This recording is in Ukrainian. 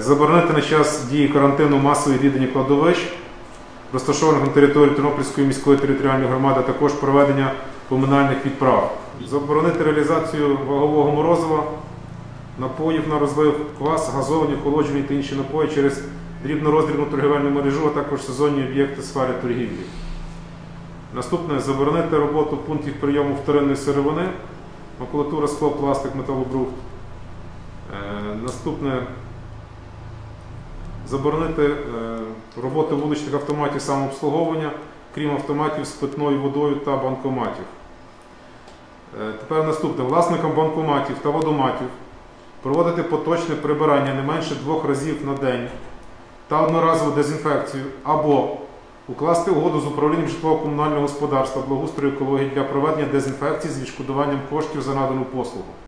Заборонити на час дії карантину масові відвідування кладовищ, розташованих на території Тернопільської міської територіальної громади, а також проведення поминальних відправ. Заборонити реалізацію вагового морозива, напоїв на розлив, квас, газовані, охолоджені та інші напої через дрібнороздрібну торгівельну мережу, а також сезонні об'єкти сфери торгівлі. Наступне – заборонити роботу пунктів прийому вторинної сировини, макулатура, скло, пластик, металобрухт. Наступне – заборонити роботу вуличних автоматів самообслуговування, крім автоматів з питною водою та банкоматів. Тепер наступне. Власникам банкоматів та водоматів проводити поточне прибирання не менше 2 разів на день та одноразову дезінфекцію або укласти угоду з управлінням житлово-комунального господарства, благоустрою, екології для проведення дезінфекції з відшкодуванням коштів за надану послугу.